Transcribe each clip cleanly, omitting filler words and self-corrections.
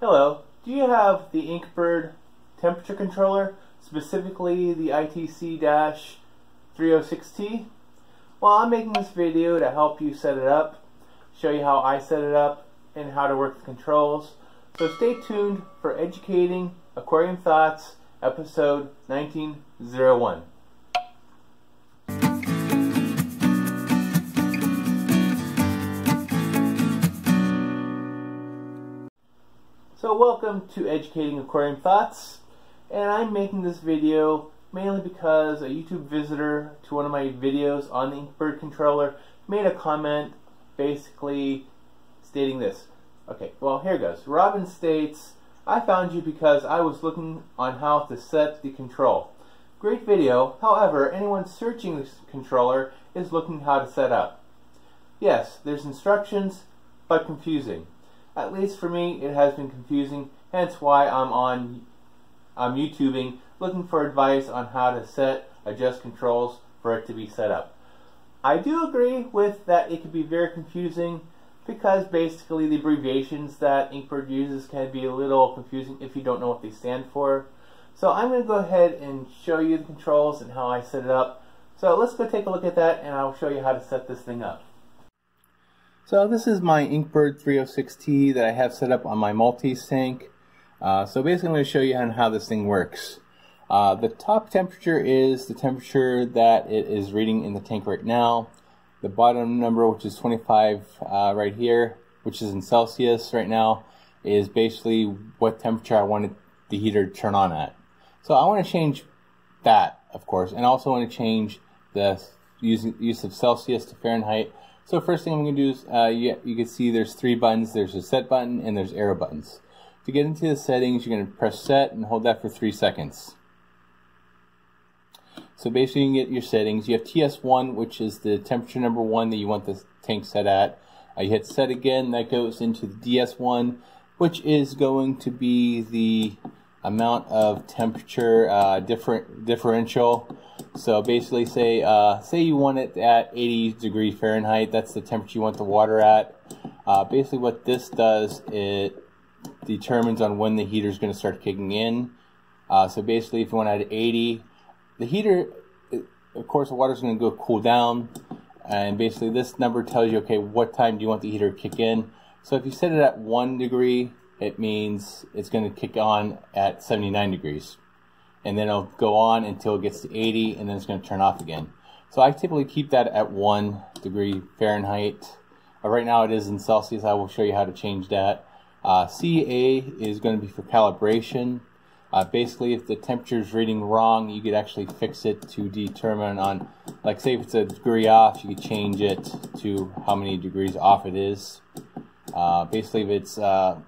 Hello, do you have the Inkbird temperature controller, specifically the itc-306t? Well, I'm making this video to help you set it up, show you how I set it up, and how to work the controls. So stay tuned for Educating Aquarium Thoughts, episode 1901. So welcome to Educating Aquarium Thoughts, and I'm making this video mainly because a YouTube visitor to one of my videos on the Inkbird controller made a comment basically stating this. Okay, well here goes. Robin states, I found you because I was looking on how to set the control. Great video, however, anyone searching this controller is looking how to set up. Yes, there's instructions, but confusing. At least for me, it has been confusing, hence why I'm YouTubing, looking for advice on how to adjust controls for it to be set up. I do agree with that it can be very confusing because basically the abbreviations that Inkbird uses can be a little confusing if you don't know what they stand for. So I'm going to go ahead and show you the controls and how I set it up. So let's go take a look at that and I'll show you how to set this thing up. So this is my Inkbird 306t that I have set up on my Maltese tank. So basically I'm going to show you how this thing works. The top temperature is the temperature that it is reading in the tank right now. The bottom number, which is 25 right here, which is in Celsius right now, is basically what temperature I wanted the heater to turn on at. So I want to change that, of course, and also want to change the use of Celsius to Fahrenheit. So first thing I'm going to do is, you can see there's three buttons. There's a set button and there's arrow buttons. To get into the settings, you're going to press set and hold that for 3 seconds. So basically you can get your settings. You have TS1, which is the temperature number 1 that you want the tank set at. You hit set again, that goes into the DS1, which is going to be the amount of temperature differential. So basically say you want it at 80 degrees Fahrenheit, that's the temperature you want the water at. Basically what this does, it determines on when the heater is going to start kicking in. So basically if you want it at 80, the heater, of course the water is going to go cool down, and basically this number tells you, okay, what time do you want the heater to kick in. So if you set it at 1 degree, it means it's going to kick on at 79 degrees. And then it'll go on until it gets to 80, and then it's going to turn off again. So I typically keep that at 1 degree Fahrenheit. Right now it is in Celsius. I will show you how to change that. CA is going to be for calibration. Basically, if the temperature is reading wrong, you could actually fix it to determine on, like say if it's a degree off, you could change it to how many degrees off it is. Basically, if it's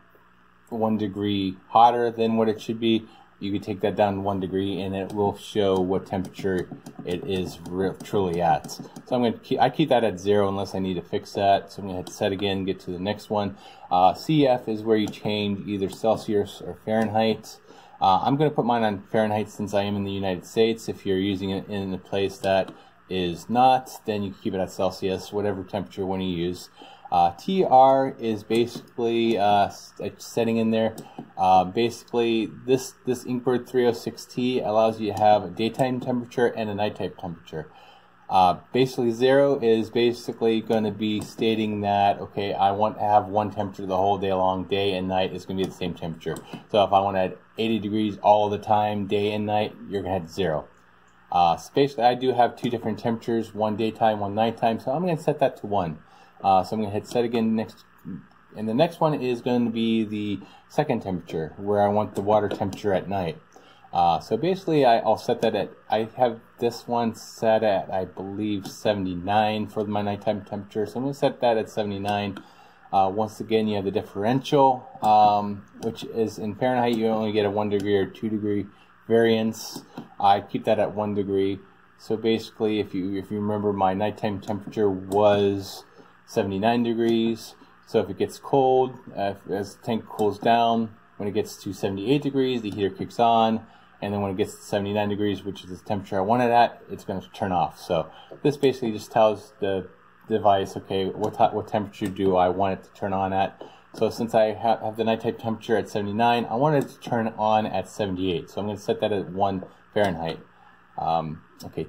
1 degree hotter than what it should be, you could take that down 1 degree and it will show what temperature it is truly at. So I keep that at 0 unless I need to fix that. So I'm going to hit set again, get to the next one. CF is where you change either Celsius or Fahrenheit. I'm going to put mine on Fahrenheit since I am in the United States. If you're using it in a place that is not, then you can keep it at Celsius, whatever temperature you want to use. TR is basically a setting in there. Basically, this Inkbird 306t allows you to have a daytime temperature and a nighttime temperature. Basically, 0 is basically going to be stating that, okay, I want to have one temperature the whole day long. Day and night is going to be the same temperature. So if I want to have 80 degrees all the time, day and night, you're going to have 0. So basically, I do have 2 different temperatures, one daytime, one nighttime. So I'm going to set that to 1. So I'm going to hit set again next, and the next one is going to be the second temperature, where I want the water temperature at night. So basically I'll set that at, I have this one set at, I believe, 79 for my nighttime temperature. So I'm going to set that at 79. Once again, you have the differential, which is in Fahrenheit, you only get a 1 degree or 2 degree variance. I keep that at 1 degree. So basically, if you remember, my nighttime temperature was 79 degrees. So if it gets cold, as the tank cools down, when it gets to 78 degrees, the heater kicks on, and then when it gets to 79 degrees, which is the temperature I want it at, it's going to turn off. So this basically just tells the device, okay, what temperature do I want it to turn on at? So since I have the nighttime temperature at 79, I want it to turn on at 78. So I'm going to set that at 1 Fahrenheit. Okay,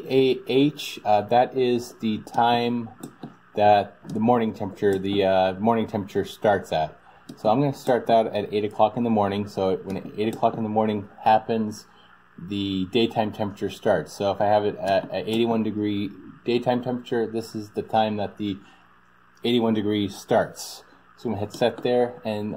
TAH, that is the time that the morning temperature starts at. So I'm going to start that at 8 o'clock in the morning. So when 8 o'clock in the morning happens, the daytime temperature starts. So if I have it at 81 degree daytime temperature, this is the time that the 81 degrees starts. So I'm going to hit set there, and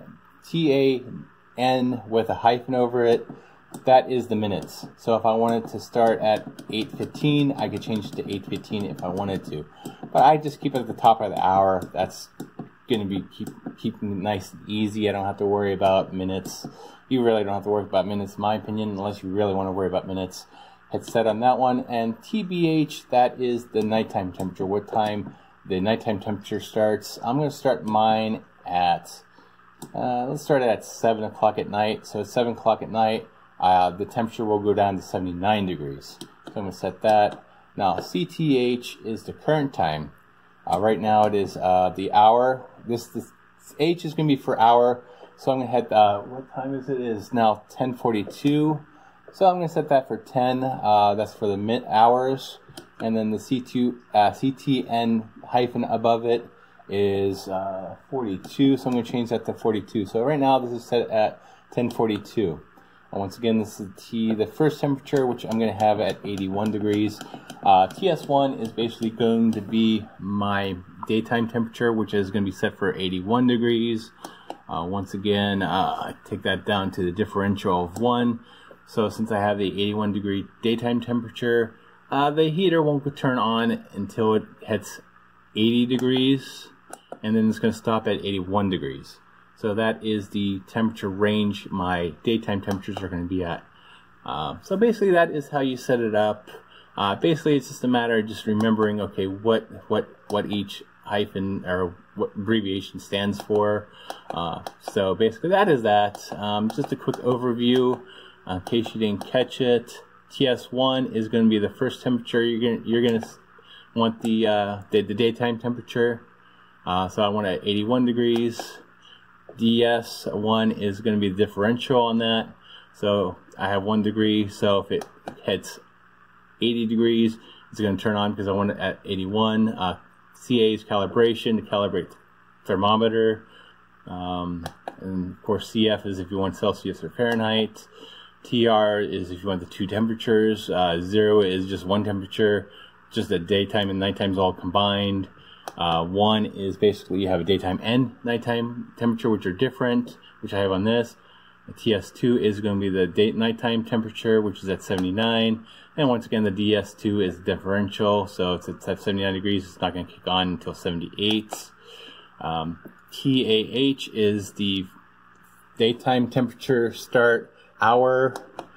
TAN with a hyphen over it, that is the minutes. So if I wanted to start at 8:15, I could change it to 8:15 if I wanted to. But I just keep it at the top of the hour. That's going to be keeping it nice and easy. I don't have to worry about minutes. You really don't have to worry about minutes, in my opinion, unless you really want to worry about minutes. Hit set on that one. And TBH, that is the nighttime temperature, what time the nighttime temperature starts. I'm going to start mine at, let's start it at 7 o'clock at night. So at 7 o'clock at night, the temperature will go down to 79 degrees. So I'm going to set that. Now CTH is the current time. Right now it is the hour. This H is going to be for hour. So I'm going to hit, what time is it? It is now 10:42. So I'm going to set that for 10. That's for the hours. And then the CTN hyphen above it is 42. So I'm going to change that to 42. So right now this is set at 10:42. Once again, this is the first temperature, which I'm going to have at 81 degrees. TS1 is basically going to be my daytime temperature, which is going to be set for 81 degrees. Once again, I take that down to the differential of 1. So since I have the 81 degree daytime temperature, the heater won't turn on until it hits 80 degrees, and then it's going to stop at 81 degrees. So that is the temperature range my daytime temperatures are going to be at. So basically that is how you set it up. Basically it's just a matter of just remembering, okay, what each hyphen or what abbreviation stands for. So basically that is that. Just a quick overview in case you didn't catch it. TS1 is going to be the first temperature. You're going to want the daytime temperature. So I want it at 81 degrees. DS1 is going to be the differential on that. So I have 1 degree. So if it hits 80 degrees, it's going to turn on because I want it at 81. CA is calibration to calibrate the thermometer. And of course CF is if you want Celsius or Fahrenheit. TR is if you want the 2 temperatures. 0 is just 1 temperature, just the daytime and nighttime all combined. 1 is basically you have a daytime and nighttime temperature, which are different, which I have on this. The TS2 is going to be the nighttime temperature, which is at 79. And once again, the DS2 is differential, so it's at 79 degrees. It's not going to kick on until 78. TAH is the daytime temperature start hour.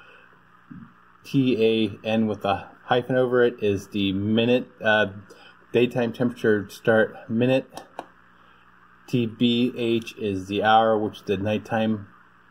TAN with the hyphen over it is the minute. Daytime temperature start minute. TBH is the hour, which the nighttime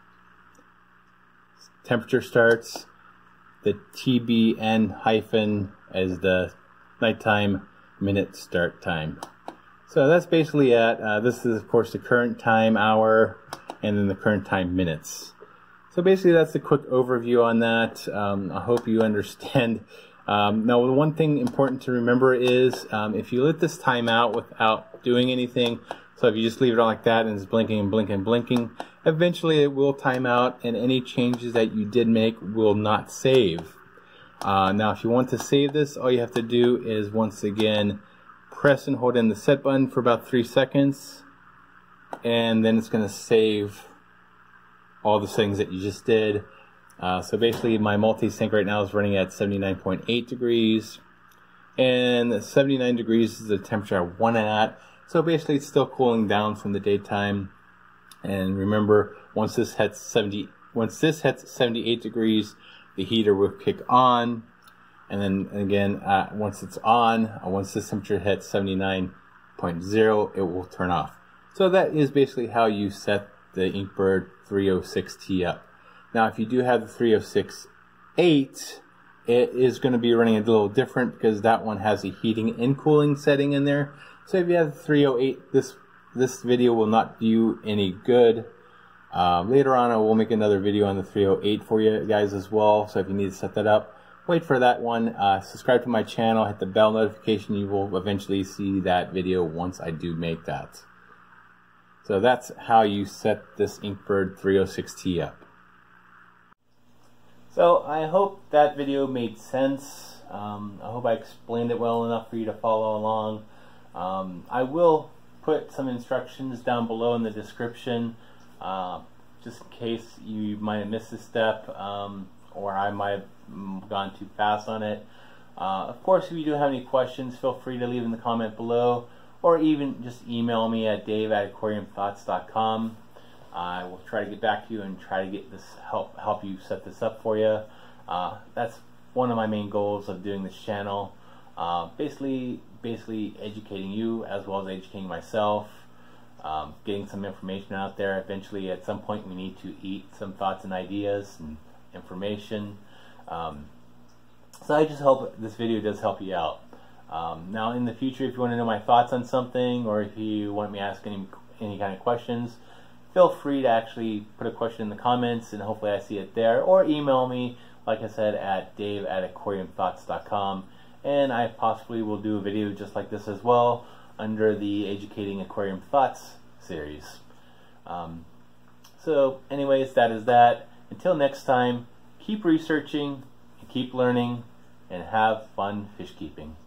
temperature starts. The TBN hyphen as the nighttime minute start time. So that's basically it. This is of course the current time hour, and then the current time minutes. So basically that's a quick overview on that. I hope you understand. Now, the one thing important to remember is if you let this time out without doing anything, so if you just leave it on like that and it's blinking and blinking and blinking, eventually it will time out and any changes that you did make will not save. Now, if you want to save this, all you have to do is once again press and hold in the set button for about 3 seconds, and then it's going to save all the settings that you just did. So basically my multi-sync right now is running at 79.8 degrees, and 79 degrees is the temperature I want it at. So basically it's still cooling down from the daytime. And remember, once this hits 78 degrees, the heater will kick on. And then again, once it's on, once this temperature hits 79.0, it will turn off. So that is basically how you set the Inkbird 306t up. Now, if you do have the 306.8, it is going to be running a little different because that one has a heating and cooling setting in there. So if you have the 308, this this video will not do you any good. Later on I will make another video on the 308 for you guys as well, so if you need to set that up, wait for that one. Subscribe to my channel, hit the bell notification, you will eventually see that video once I do make that. So that's how you set this Inkbird 306t up. So I hope that video made sense. I hope I explained it well enough for you to follow along. I will put some instructions down below in the description, just in case you might have missed a step, or I might have gone too fast on it. Of course, if you do have any questions, feel free to leave in the comment below, or even just email me at dave@aquariumthoughts.com. I will try to get back to you and try to get this help you set this up for you. That's one of my main goals of doing this channel. Basically educating you as well as educating myself, getting some information out there. Eventually, at some point, we need to eat some thoughts and ideas and information. So I just hope this video does help you out. Now, in the future, if you want to know my thoughts on something, or if you want me to ask any kind of questions, feel free to actually put a question in the comments, and hopefully I see it there, or email me, like I said, at dave@aquariumthoughts.com, and I possibly will do a video just like this as well under the Educating Aquarium Thoughts series. So anyways, that is that. Until next time, keep researching, keep learning, and have fun fish keeping.